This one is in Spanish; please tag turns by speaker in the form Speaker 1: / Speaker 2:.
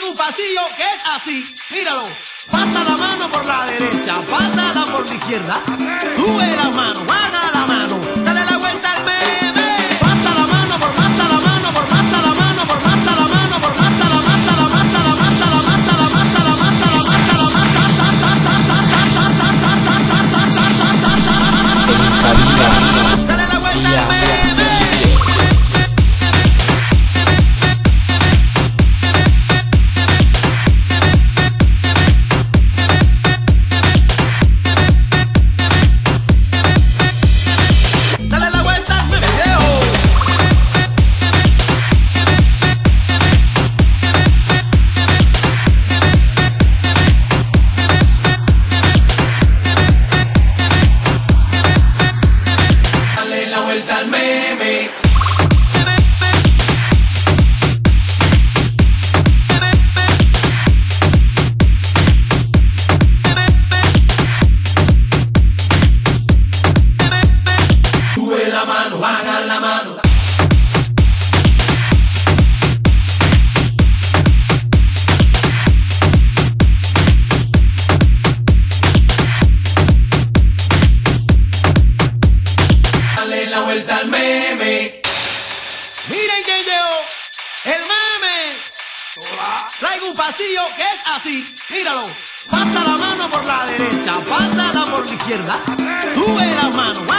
Speaker 1: Traigo un pasillo que es así, míralo. Pasa la mano por la derecha, pásala por la izquierda. Sube la mano, baja la mano, dale la vuelta al bebé. Pasa la mano por masa la mano, por masa la mano, por masa la mano, por masa la masa, la masa, la masa, la masa, la masa, la masa, la masa, la masa. Dale la vuelta al bebé. Miren quién llegó, el meme. Traigo un pasillo que es así, míralo. Pasa la mano por la derecha, pásala por la izquierda. Sube la mano.